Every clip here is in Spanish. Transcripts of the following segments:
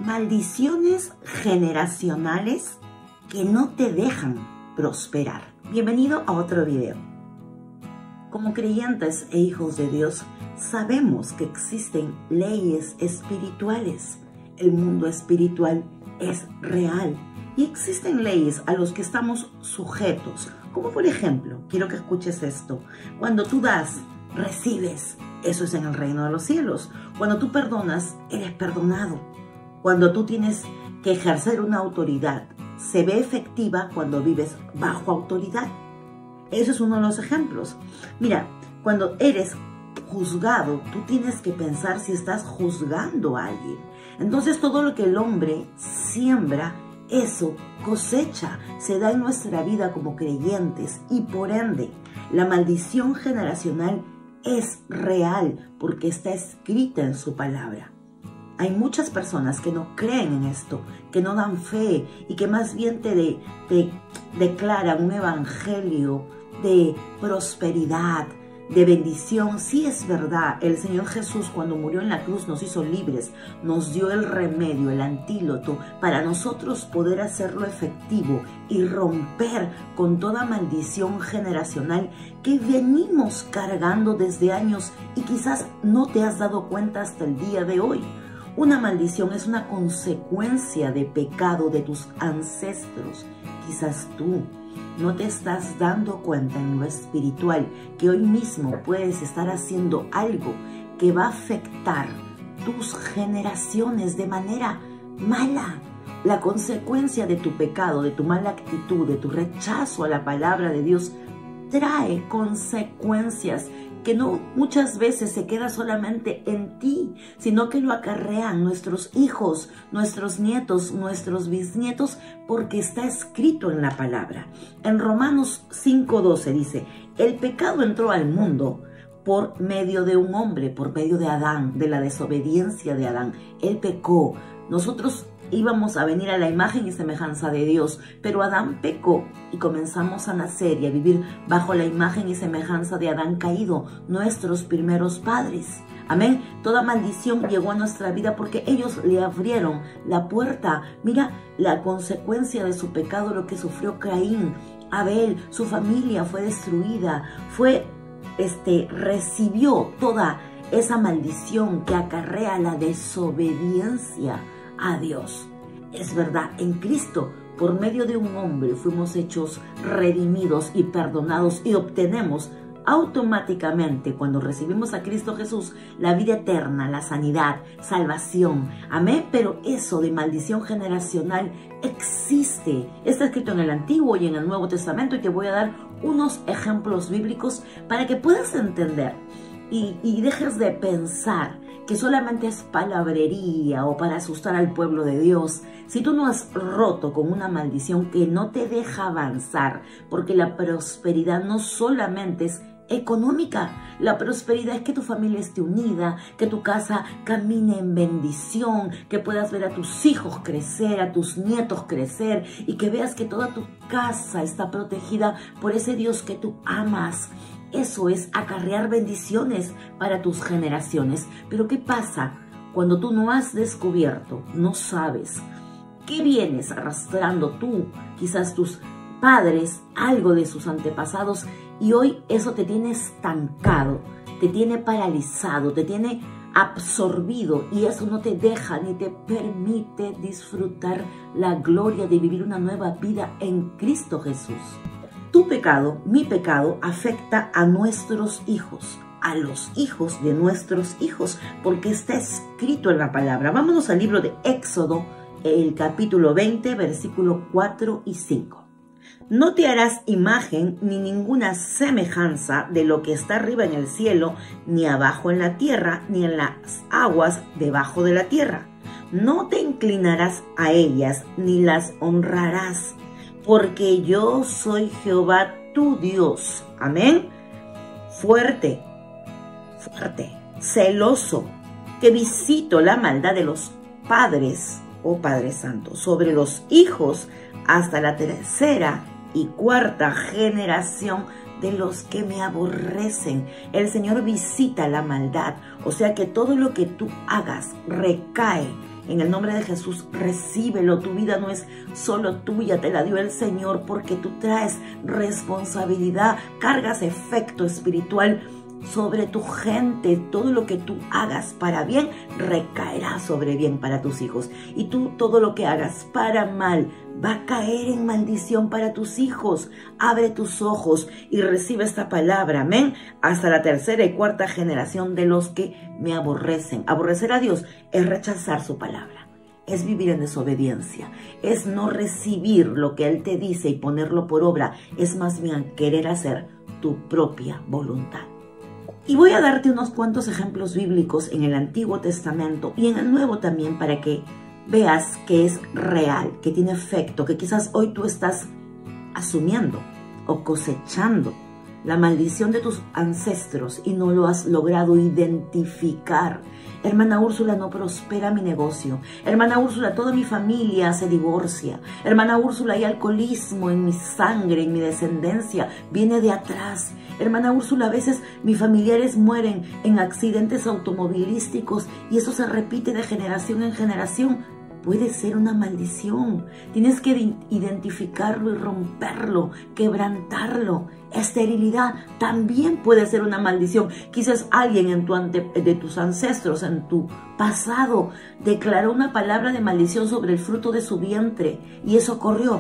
Maldiciones generacionales que no te dejan prosperar. Bienvenido a otro video. Como creyentes e hijos de Dios, sabemos que existen leyes espirituales. El mundo espiritual es real y existen leyes a las que estamos sujetos. Como por ejemplo, quiero que escuches esto. Cuando tú das, recibes. Eso es en el reino de los cielos. Cuando tú perdonas, eres perdonado. Cuando tú tienes que ejercer una autoridad, se ve efectiva cuando vives bajo autoridad. Eso es uno de los ejemplos. Mira, cuando eres juzgado, tú tienes que pensar si estás juzgando a alguien. Entonces todo lo que el hombre siembra, eso cosecha, se da en nuestra vida como creyentes y por ende la maldición generacional es real porque está escrita en su palabra. Hay muchas personas que no creen en esto, que no dan fe y que más bien te declaran un evangelio de prosperidad, de bendición. Sí, es verdad, el Señor Jesús cuando murió en la cruz nos hizo libres, nos dio el remedio, el antídoto para nosotros poder hacerlo efectivo y romper con toda maldición generacional que venimos cargando desde años y quizás no te has dado cuenta hasta el día de hoy. Una maldición es una consecuencia de pecado de tus ancestros. Quizás tú no te estás dando cuenta en lo espiritual que hoy mismo puedes estar haciendo algo que va a afectar tus generaciones de manera mala. La consecuencia de tu pecado, de tu mala actitud, de tu rechazo a la palabra de Dios, trae consecuencias que no muchas veces se queda solamente en ti, sino que lo acarrean nuestros hijos, nuestros nietos, nuestros bisnietos, porque está escrito en la palabra. En Romanos 5:12 dice, el pecado entró al mundo por medio de un hombre, por medio de Adán, de la desobediencia de Adán. Él pecó. Nosotros íbamos a venir a la imagen y semejanza de Dios, pero Adán pecó y comenzamos a nacer y a vivir bajo la imagen y semejanza de Adán caído, nuestros primeros padres. Amén. Toda maldición llegó a nuestra vida porque ellos le abrieron la puerta. Mira la consecuencia de su pecado, lo que sufrió Caín, Abel, su familia fue destruida, recibió toda esa maldición que acarrea la desobediencia a Dios. Es verdad, en Cristo, por medio de un hombre, fuimos hechos redimidos y perdonados y obtenemos automáticamente, cuando recibimos a Cristo Jesús, la vida eterna, la sanidad, salvación. Amén. Pero eso de maldición generacional existe. Está escrito en el Antiguo y en el Nuevo Testamento y te voy a dar unos ejemplos bíblicos para que puedas entender y dejes de pensar que solamente es palabrería o para asustar al pueblo de Dios. Si tú no has roto con una maldición que no te deja avanzar, porque la prosperidad no solamente es económica, la prosperidad es que tu familia esté unida, que tu casa camine en bendición, que puedas ver a tus hijos crecer, a tus nietos crecer y que veas que toda tu casa está protegida por ese Dios que tú amas. Eso es acarrear bendiciones para tus generaciones. Pero ¿qué pasa cuando tú no has descubierto, no sabes qué vienes arrastrando tú, quizás tus padres, algo de sus antepasados, y hoy eso te tiene estancado, te tiene paralizado, te tiene absorbido y eso no te deja ni te permite disfrutar la gloria de vivir una nueva vida en Cristo Jesús? Tu pecado, mi pecado, afecta a nuestros hijos, a los hijos de nuestros hijos, porque está escrito en la palabra. Vámonos al libro de Éxodo, el capítulo 20, versículo 4 y 5. No te harás imagen ni ninguna semejanza de lo que está arriba en el cielo, ni abajo en la tierra, ni en las aguas debajo de la tierra. No te inclinarás a ellas, ni las honrarás, porque yo soy Jehová tu Dios. Amén. Fuerte, celoso, que visito la maldad de los padres, oh Padre Santo, sobre los hijos hasta la tercera y cuarta generación de los que me aborrecen. El Señor visita la maldad, o sea que todo lo que tú hagas recae En el nombre de Jesús, recíbelo. Tu vida no es solo tuya, te la dio el Señor porque tú traes responsabilidad, cargas efecto espiritual sobre tu gente. Todo lo que tú hagas para bien recaerá sobre bien para tus hijos. Y tú todo lo que hagas para mal va a caer en maldición para tus hijos. Abre tus ojos y recibe esta palabra. Amén. Hasta la tercera y cuarta generación de los que me aborrecen. Aborrecer a Dios es rechazar su palabra. Es vivir en desobediencia. Es no recibir lo que Él te dice y ponerlo por obra. Es más bien querer hacer tu propia voluntad. Y voy a darte unos cuantos ejemplos bíblicos en el Antiguo Testamento y en el Nuevo también para que veas que es real, que tiene efecto, que quizás hoy tú estás asumiendo o cosechando la maldición de tus ancestros y no lo has logrado identificar. Hermana Úrsula, no prospera mi negocio. Hermana Úrsula, toda mi familia se divorcia. Hermana Úrsula, hay alcoholismo en mi sangre, en mi descendencia, viene de atrás. Hermana Úrsula, a veces mis familiares mueren en accidentes automovilísticos y eso se repite de generación en generación. Puede ser una maldición. Tienes que identificarlo y romperlo, quebrantarlo. Esterilidad también puede ser una maldición. Quizás alguien de tus ancestros, en tu pasado, declaró una palabra de maldición sobre el fruto de su vientre y eso corrió.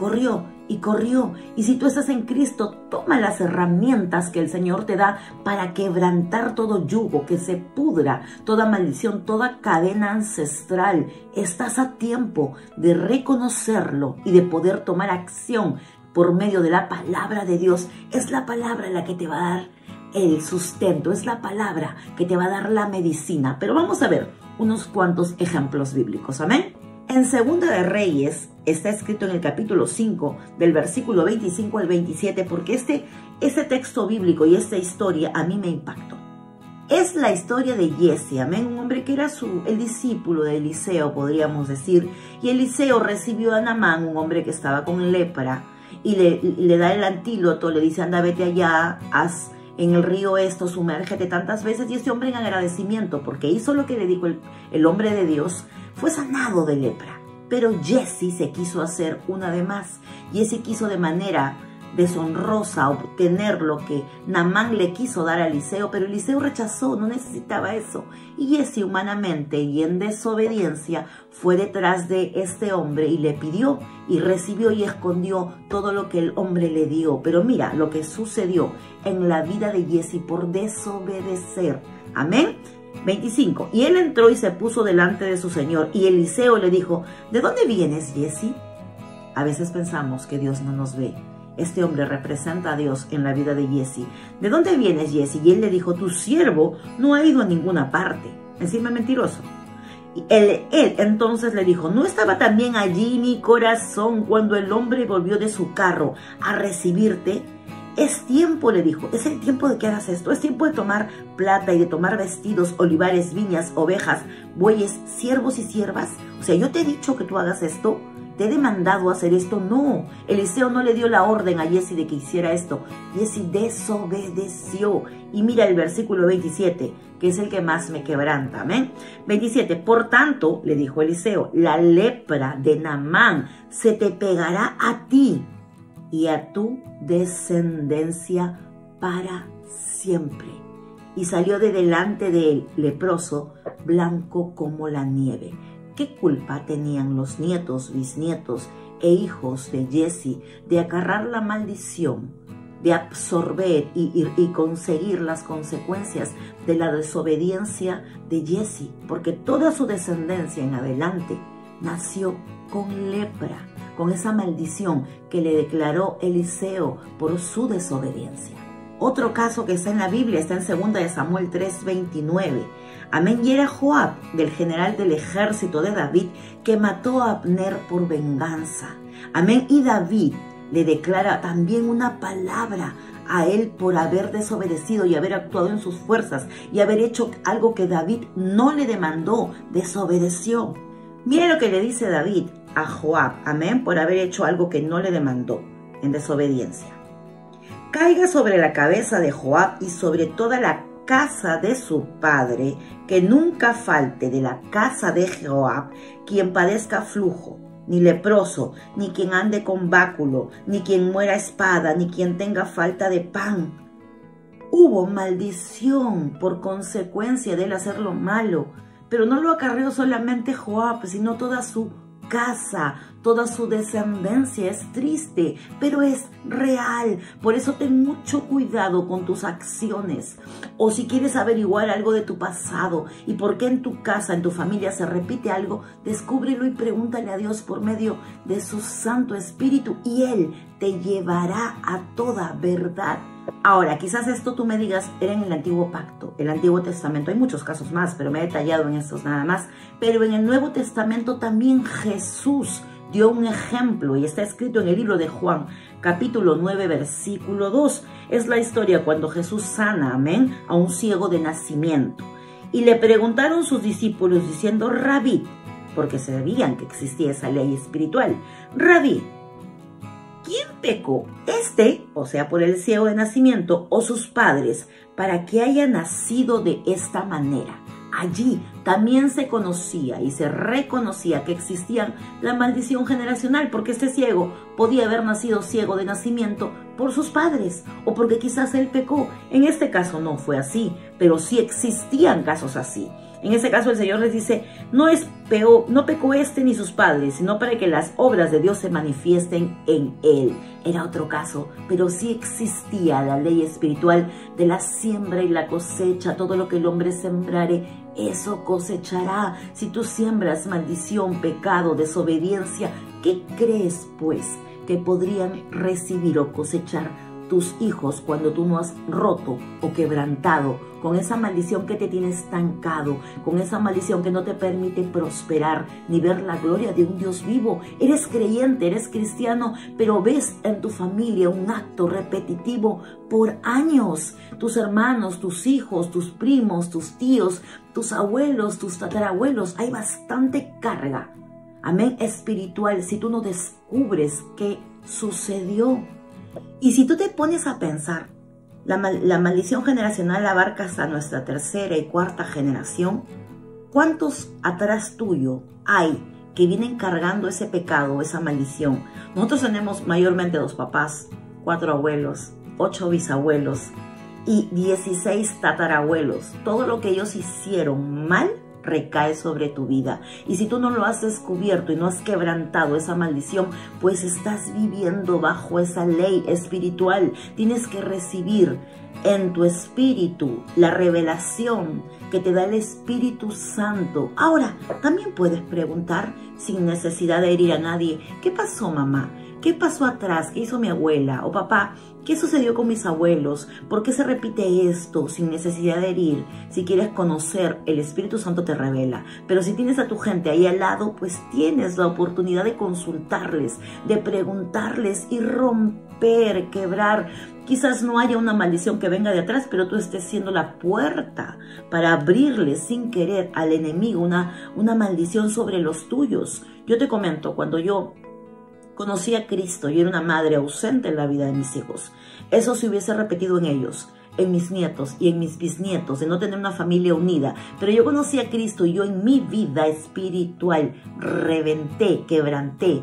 Y si tú estás en Cristo, toma las herramientas que el Señor te da para quebrantar todo yugo, que se pudra toda maldición, toda cadena ancestral. Estás a tiempo de reconocerlo y de poder tomar acción por medio de la palabra de Dios. Es la palabra la que te va a dar el sustento, es la palabra que te va a dar la medicina. Pero vamos a ver unos cuantos ejemplos bíblicos. Amén. En Segunda de Reyes está escrito en el capítulo 5 del versículo 25 al 27 porque este texto bíblico y esta historia a mí me impactó. Es la historia de Jesse, amén, un hombre que era el discípulo de Eliseo, podríamos decir. Y Eliseo recibió a Naamán, un hombre que estaba con lepra, y le da el antídoto, le dice, anda, vete allá, haz en el río esto, sumérgete tantas veces. Y este hombre, en agradecimiento, porque hizo lo que le dijo el hombre de Dios, fue sanado de lepra. Pero Jesse se quiso hacer una de más. Jesse quiso de manera deshonrosa obtener lo que Naamán le quiso dar a Eliseo, pero Eliseo rechazó, no necesitaba eso. Y Jesse, humanamente y en desobediencia, fue detrás de este hombre y le pidió y recibió y escondió todo lo que el hombre le dio. Pero mira lo que sucedió en la vida de Jesse por desobedecer. Amén. 25. Y él entró y se puso delante de su señor. Y Eliseo le dijo, ¿de dónde vienes, Jesse? A veces pensamos que Dios no nos ve. Este hombre representa a Dios en la vida de Jesse. ¿De dónde vienes, Jesse? Y él le dijo, tu siervo no ha ido a ninguna parte. Encima mentiroso. Y él entonces le dijo, ¿no estaba también allí mi corazón cuando el hombre volvió de su carro a recibirte? Es tiempo, le dijo, es el tiempo de que hagas esto. Es tiempo de tomar plata y de tomar vestidos, olivares, viñas, ovejas, bueyes, siervos y siervas. O sea, yo te he dicho que tú hagas esto. ¿Te he demandado hacer esto? No. Eliseo no le dio la orden a Jesse de que hiciera esto. Jesse desobedeció. Y mira el versículo 27, que es el que más me quebranta. Amén. 27. Por tanto, le dijo Eliseo, la lepra de Naamán se te pegará a ti y a tu descendencia para siempre. Y salió de delante de él, leproso, blanco como la nieve. ¿Qué culpa tenían los nietos, bisnietos e hijos de Jesse de agarrar la maldición, de absorber y conseguir las consecuencias de la desobediencia de Jesse? Porque toda su descendencia en adelante nació con lepra, con esa maldición que le declaró Eliseo por su desobediencia. Otro caso que está en la Biblia está en 2 de Samuel 3:29. Amén. Y era Joab, del general del ejército de David, que mató a Abner por venganza. Amén. Y David le declara también una palabra a él por haber desobedecido y haber actuado en sus fuerzas y haber hecho algo que David no le demandó, desobedeció. Mire lo que le dice David a Joab, amén, por haber hecho algo que no le demandó en desobediencia. Caiga sobre la cabeza de Joab y sobre toda la casa de su padre, que nunca falte de la casa de Jehová quien padezca flujo, ni leproso, ni quien ande con báculo, ni quien muera a espada, ni quien tenga falta de pan. Hubo maldición por consecuencia de él hacer lo malo, pero no lo acarreó solamente Joab, sino toda su casa, toda su descendencia. Es triste, pero es real. Por eso ten mucho cuidado con tus acciones. O si quieres averiguar algo de tu pasado y por qué en tu casa, en tu familia se repite algo, descúbrelo y pregúntale a Dios por medio de su Santo Espíritu y Él te llevará a toda verdad. Ahora, quizás esto tú me digas, era en el Antiguo Pacto, el Antiguo Testamento. Hay muchos casos más, pero me he detallado en estos nada más. Pero en el Nuevo Testamento también Jesús dio un ejemplo y está escrito en el libro de Juan, capítulo 9, versículo 2. Es la historia cuando Jesús sana, amén, a un ciego de nacimiento. Y le preguntaron sus discípulos diciendo, Rabí, porque sabían que existía esa ley espiritual, Rabí, ¿quién pecó? O sea, por el ciego de nacimiento, o sus padres, para que haya nacido de esta manera? Allí también se conocía y se reconocía que existía la maldición generacional, porque este ciego podía haber nacido ciego de nacimiento por sus padres, o porque quizás él pecó. En este caso no fue así, pero sí existían casos así. En ese caso el Señor les dice, no pecó este ni sus padres, sino para que las obras de Dios se manifiesten en él. Era otro caso, pero sí existía la ley espiritual de la siembra y la cosecha. Todo lo que el hombre sembrare, eso cosechará. Si tú siembras maldición, pecado, desobediencia, ¿qué crees pues que podrían recibir o cosechar tus hijos cuando tú no has roto o quebrantado con esa maldición que te tiene estancado, con esa maldición que no te permite prosperar ni ver la gloria de un Dios vivo? Eres creyente, eres cristiano, pero ves en tu familia un acto repetitivo por años. Tus hermanos, tus hijos, tus primos, tus tíos, tus abuelos, tus tatarabuelos, hay bastante carga, amén, espiritual, si tú no descubres qué sucedió. Y si tú te pones a pensar, la maldición generacional abarca hasta nuestra tercera y cuarta generación. ¿Cuántos atrás tuyo hay que vienen cargando ese pecado, esa maldición? Nosotros tenemos mayormente 2 papás, 4 abuelos, 8 bisabuelos y 16 tatarabuelos. Todo lo que ellos hicieron mal recae sobre tu vida. Y si tú no lo has descubierto y no has quebrantado esa maldición, pues estás viviendo bajo esa ley espiritual. Tienes que recibir en tu espíritu la revelación que te da el Espíritu Santo. Ahora, también puedes preguntar sin necesidad de herir a nadie, ¿qué pasó, mamá? ¿Qué pasó atrás? ¿Qué hizo mi abuela? O papá, ¿qué sucedió con mis abuelos? ¿Por qué se repite esto sin necesidad de herir? Si quieres conocer, el Espíritu Santo te revela. Pero si tienes a tu gente ahí al lado, pues tienes la oportunidad de consultarles, de preguntarles y romper, quebrar. Quizás no haya una maldición que venga de atrás, pero tú estés siendo la puerta para abrirle sin querer al enemigo una maldición sobre los tuyos. Yo te comento, cuando yo conocí a Cristo, yo era una madre ausente en la vida de mis hijos. Eso se hubiese repetido en ellos, en mis nietos y en mis bisnietos, de no tener una familia unida. Pero yo conocí a Cristo y yo en mi vida espiritual reventé, quebranté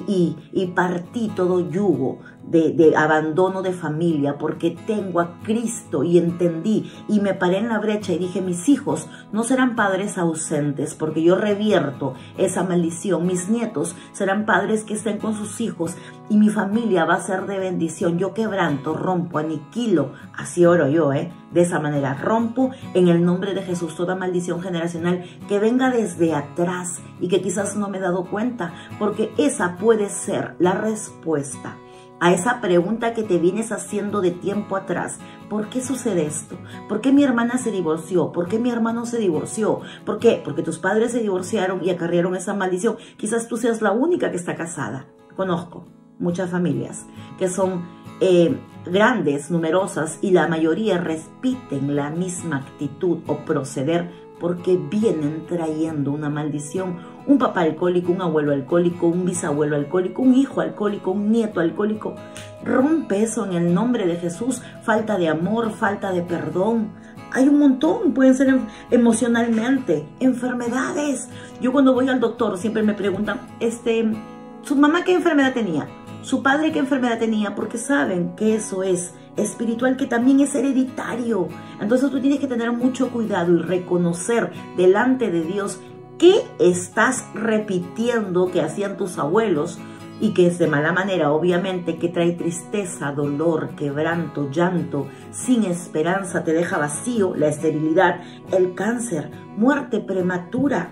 y partí todo yugo de abandono de familia, porque tengo a Cristo y entendí y me paré en la brecha y dije, mis hijos no serán padres ausentes porque yo revierto esa maldición. Mis nietos serán padres que estén con sus hijos y mi familia va a ser de bendición. Yo quebranto, rompo, aniquilo, así oro yo, de esa manera rompo en el nombre de Jesús toda maldición generacional que venga desde atrás y que quizás no me he dado cuenta, porque esa puede ser la respuesta a esa pregunta que te vienes haciendo de tiempo atrás. ¿Por qué sucede esto? ¿Por qué mi hermana se divorció? ¿Por qué mi hermano se divorció? ¿Por qué? Porque tus padres se divorciaron y acarrearon esa maldición. Quizás tú seas la única que está casada. Conozco muchas familias que son grandes, numerosas, y la mayoría repiten la misma actitud o proceder porque vienen trayendo una maldición. Un papá alcohólico, un abuelo alcohólico, un bisabuelo alcohólico, un hijo alcohólico, un nieto alcohólico. Rompe eso en el nombre de Jesús. Falta de amor, falta de perdón. Hay un montón, pueden ser emocionalmente, enfermedades. Yo cuando voy al doctor siempre me preguntan, ¿su mamá qué enfermedad tenía? ¿Su padre qué enfermedad tenía? Porque saben que eso es espiritual, que también es hereditario. Entonces tú tienes que tener mucho cuidado y reconocer delante de Dios qué estás repitiendo que hacían tus abuelos y que es de mala manera, obviamente, que trae tristeza, dolor, quebranto, llanto, sin esperanza, te deja vacío, la esterilidad, el cáncer, muerte prematura,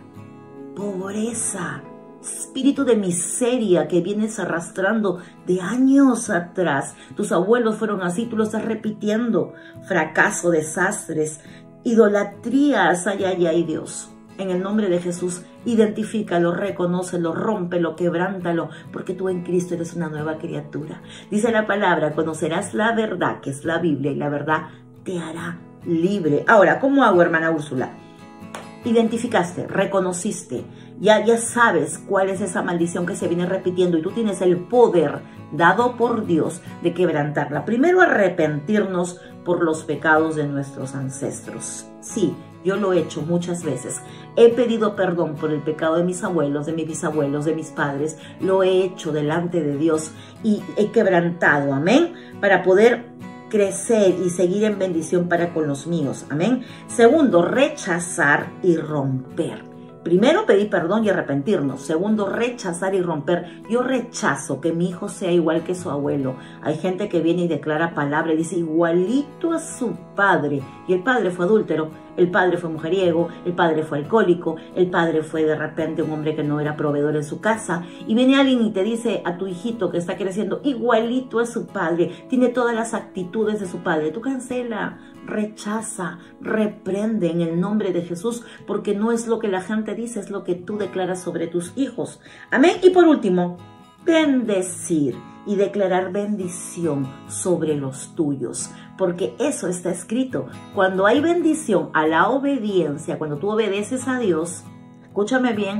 pobreza, espíritu de miseria que vienes arrastrando de años atrás. Tus abuelos fueron así, tú lo estás repitiendo. Fracaso, desastres, idolatrías, ay, Dios. En el nombre de Jesús, identifícalo, reconócelo, rómpelo, quebrántalo, porque tú en Cristo eres una nueva criatura. Dice la palabra, conocerás la verdad, que es la Biblia, y la verdad te hará libre. Ahora, ¿cómo hago, hermana Úrsula? Identificaste, reconociste, ya sabes cuál es esa maldición que se viene repitiendo y tú tienes el poder dado por Dios de quebrantarla. Primero, arrepentirnos por los pecados de nuestros ancestros. Sí, yo lo he hecho muchas veces. He pedido perdón por el pecado de mis abuelos, de mis bisabuelos, de mis padres. Lo he hecho delante de Dios y he quebrantado, amén, para poder crecer y seguir en bendición para con los míos, amén. Segundo, rechazar y romper. Primero, pedir perdón y arrepentirnos. Segundo, rechazar y romper. Yo rechazo que mi hijo sea igual que su abuelo. Hay gente que viene y declara palabra y dice igualito a su padre. Y el padre fue adúltero, el padre fue mujeriego, el padre fue alcohólico, el padre fue de repente un hombre que no era proveedor en su casa. Y viene alguien y te dice a tu hijito que está creciendo igualito a su padre. Tiene todas las actitudes de su padre. Tú cancela, rechaza, reprende en el nombre de Jesús, porque no es lo que la gente dice, es lo que tú declaras sobre tus hijos. Amén. Y por último, bendecir y declarar bendición sobre los tuyos, porque eso está escrito. Cuando hay bendición a la obediencia, cuando tú obedeces a Dios, escúchame bien,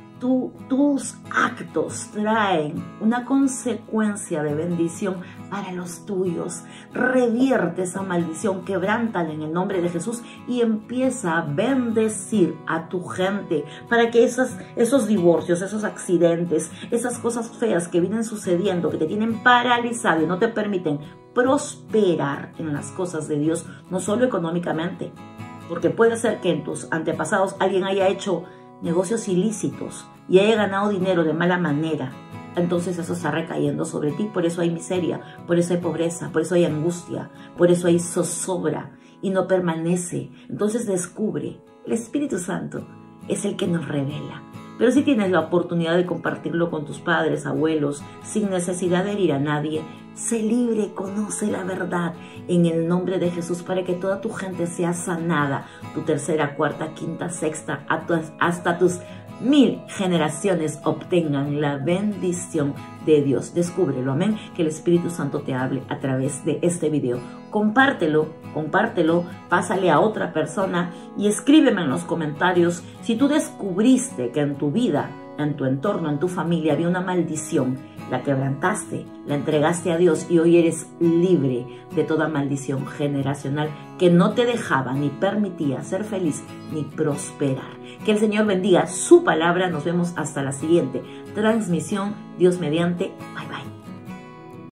tus actos traen una consecuencia de bendición para los tuyos. Revierte esa maldición, quebrántala en el nombre de Jesús y empieza a bendecir a tu gente para que esos divorcios, esos accidentes, esas cosas feas que vienen sucediendo, que te tienen paralizado y no te permiten prosperar en las cosas de Dios, no solo económicamente, porque puede ser que en tus antepasados alguien haya hecho negocios ilícitos y haya ganado dinero de mala manera. Entonces eso está recayendo sobre ti. Por eso hay miseria, por eso hay pobreza, por eso hay angustia, por eso hay zozobra y no permanece. Entonces descubre, el Espíritu Santo es el que nos revela. Pero si tienes la oportunidad de compartirlo con tus padres, abuelos, sin necesidad de herir a nadie, sé libre, conoce la verdad en el nombre de Jesús para que toda tu gente sea sanada, tu tercera, cuarta, quinta, sexta, hasta tus 1000 generaciones obtengan la bendición de Dios. Descúbrelo, amén. Que el Espíritu Santo te hable a través de este video. Compártelo, pásale a otra persona y escríbeme en los comentarios si tú descubriste que en tu vida, en tu entorno, en tu familia había una maldición, la quebrantaste, la entregaste a Dios y hoy eres libre de toda maldición generacional que no te dejaba ni permitía ser feliz ni prosperar. Que el Señor bendiga su palabra. Nos vemos hasta la siguiente transmisión. Dios mediante. Bye, bye.